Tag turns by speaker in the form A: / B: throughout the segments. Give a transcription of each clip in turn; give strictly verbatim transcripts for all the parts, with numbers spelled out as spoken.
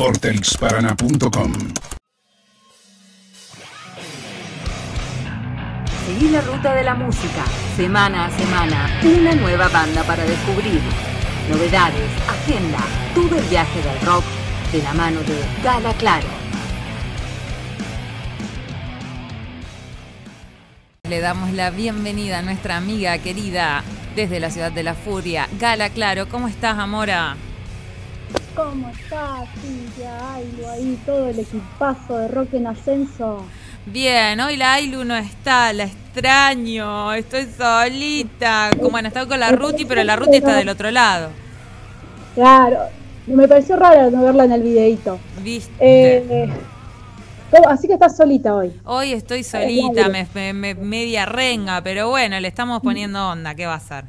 A: vorterix paraná punto com.
B: Seguí la ruta de la música, semana a semana, una nueva banda para descubrir. Novedades, agenda, todo el viaje del rock de la mano de Gala Claro. Le damos la bienvenida a nuestra amiga querida desde la ciudad de la furia, Gala Claro. ¿Cómo estás, Amora?
C: ¿Cómo estás, Cintia? Ailu, ahí todo el equipazo de Rock en Ascenso.
B: Bien, hoy la Ailu no está, la extraño, estoy solita. Como bueno, estaba con la Ruti, pero la Ruti está del otro lado.
C: Claro, me pareció raro no verla en el videíto.
B: ¿Viste?
C: Eh, así que estás solita hoy.
B: Hoy estoy solita, me, me, me, media renga, pero bueno, le estamos poniendo onda, ¿qué va a ser?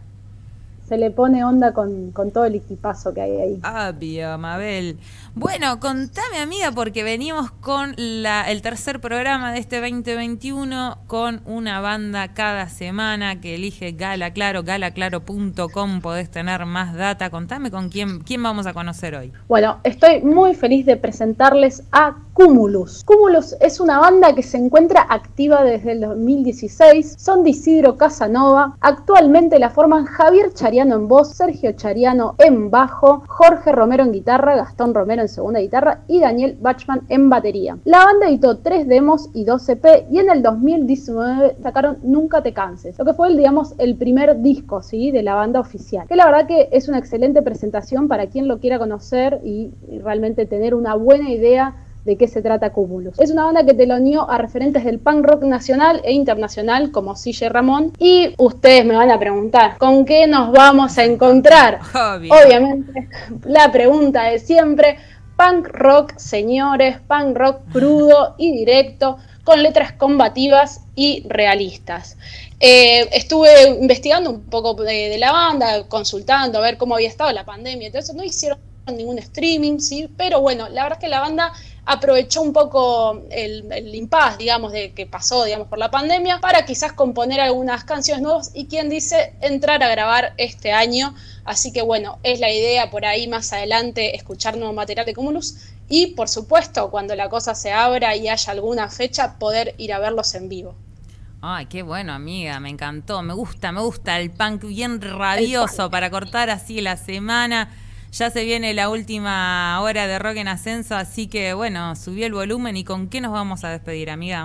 C: Se le pone onda con, con todo el equipazo que hay ahí.
B: Obvio, Mabel. Bueno, contame, amiga, porque venimos con la, el tercer programa de este veinte veintiuno con una banda cada semana que elige Gala Claro, gala claro punto com, podés tener más data. Contame con quién, quién vamos a conocer hoy.
C: Bueno, estoy muy feliz de presentarles a Cumulus. Cumulus es una banda que se encuentra activa desde el dos mil dieciséis, son de Isidro Casanova. Actualmente la forman Javier Chariano en voz, Sergio Chariano en bajo, Jorge Romero en guitarra, Gastón Romero en segunda guitarra y Daniel Bachman en batería. La banda editó tres demos y dos E P y en el dos mil diecinueve sacaron Nunca te canses, lo que fue el, digamos, el primer disco, ¿sí?, de la banda oficial, que la verdad que es una excelente presentación para quien lo quiera conocer y, y realmente tener una buena idea de qué se trata Cumulus. Es una banda que teloneó a referentes del punk rock nacional e internacional como C J Ramón. Y ustedes me van a preguntar, ¿con qué nos vamos a encontrar?
B: Obvio.
C: Obviamente, la pregunta de siempre, punk rock, señores, punk rock crudo y directo, con letras combativas y realistas. Eh, estuve investigando un poco de, de la banda, consultando a ver cómo había estado la pandemia y todo eso. No hicieron ningún streaming, sí, pero bueno, la verdad es que la banda aprovechó un poco el, el impasse, digamos, de que pasó, digamos, por la pandemia, para quizás componer algunas canciones nuevas y quien dice entrar a grabar este año. Así que bueno, es la idea por ahí más adelante escuchar nuevo material de Cumulus y por supuesto cuando la cosa se abra y haya alguna fecha poder ir a verlos en vivo.
B: Ay, qué bueno, amiga, me encantó, me gusta, me gusta el punk bien rabioso para cortar así la semana. Ya se viene la última hora de Rock en Ascenso, así que bueno, subí el volumen. ¿Y con qué nos vamos a despedir, amiga?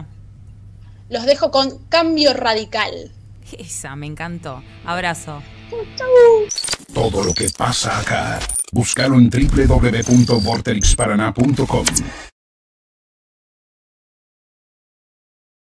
C: Los dejo con Cambio Radical.
B: Esa, me encantó. Abrazo.
A: Todo lo que pasa acá, búscalo en doble u doble u doble u punto vorterix paraná punto com.